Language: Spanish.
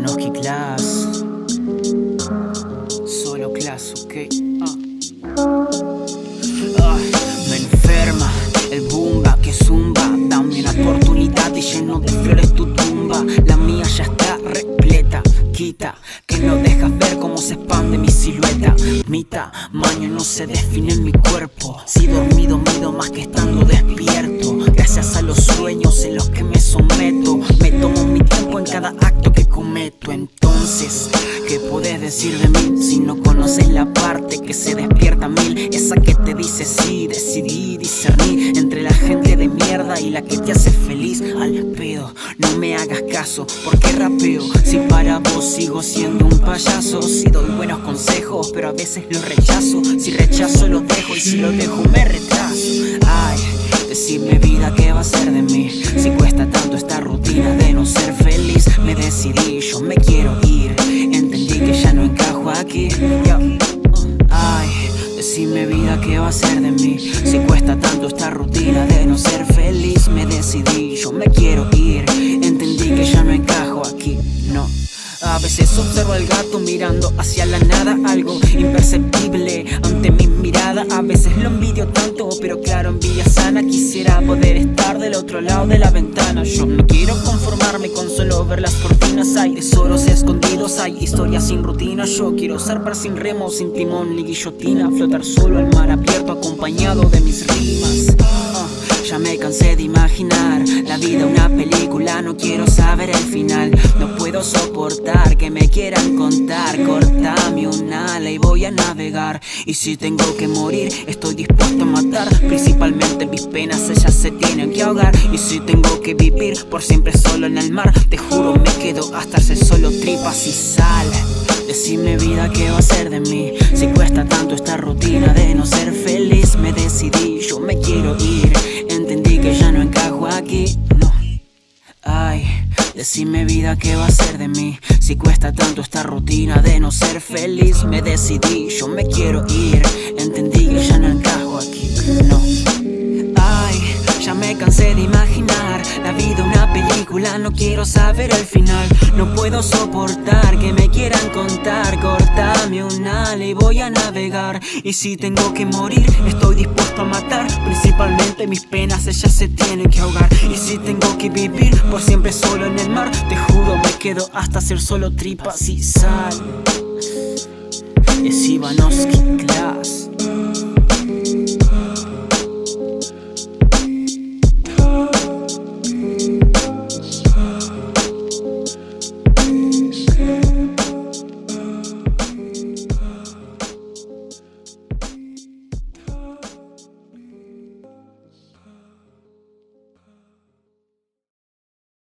Sivanovsky Class. Solo Class, ok. Me enferma el bumba que zumba. Dame una oportunidad y lleno de flores tu tumba. La mía ya está repleta. Quita que no dejas ver cómo se expande mi silueta. Mi tamaño no se define en mi cuerpo. Si dormido mido más que estando despierto. Gracias a los sueños en los que me someto. Me tomo mi tiempo en cada acto que cometo. Entonces, ¿qué puedes decir de mí si no conoces la parte que se despierta a mil? Esa que te dice sí, decidí discernir entre la gente de mierda y la que te hace feliz. Al pedo, no me hagas caso, porque rapeo. Si para vos sigo siendo un payaso. Si doy buenos consejos, pero a veces los rechazo. Si rechazo los dejo y si los dejo me retraso. Ay, decime vida, ¿qué va a ser de mí? Si cuesta tanto esta rutina de no ser feliz. Me decidí, yo me quiero ir. Entendí que ya no encajo aquí. Ay, decime vida, ¿qué va a ser de mí? Si cuesta tanto esta rutina de no ser feliz. Me decidí, yo me quiero ir. Entendí que ya no encajo aquí, no. A veces observo al gato mirando hacia la nada, algo imperceptible ante mi mirada. A veces lo envidio tanto, pero claro, envidia sana. Quisiera poder estar del otro lado de la ventana. Yo no quiero conformarme con solo ver las cortinas. Hay tesoros escondidos, hay historias sin rutina. Yo quiero zarpar sin remo, sin timón ni guillotina. Flotar solo al mar abierto acompañado de mis rimas. Ya me cansé de imaginar la vida una película, no quiero saber el final. No puedo soportar que me quieran contar. Cortame un ala y voy a navegar. Y si tengo que morir, estoy dispuesto a matar. Principalmente mis penas, ellas se tienen que ahogar. Y si tengo que vivir por siempre solo en el mar, te juro me quedo hasta ser solo tripas y sal. Decime vida, ¿qué va a ser de mí? Si cuesta tanto esta rutina de no ser feliz. Me decidí, yo me quiero ir. Entendí que ya no encajo aquí, no. Ay, decime vida, ¿qué va a ser de mí? Si cuesta tanto esta rutina de no ser feliz. Me decidí, yo me quiero ir. Entendí que ya no encajo aquí, no. Ay, ya me cansé de imaginar la vida una película, no quiero saber el final. No puedo soportar que me quieran contar. Cortame un ala y voy a navegar. Y si tengo que morir, estoy dispuesto a matar. Principalmente mis penas, ellas se tienen que ahogar. Y si tengo que vivir por siempre solo en el mar, te juro me quedo hasta ser solo tripas y sal. Es Sivanovsky Class.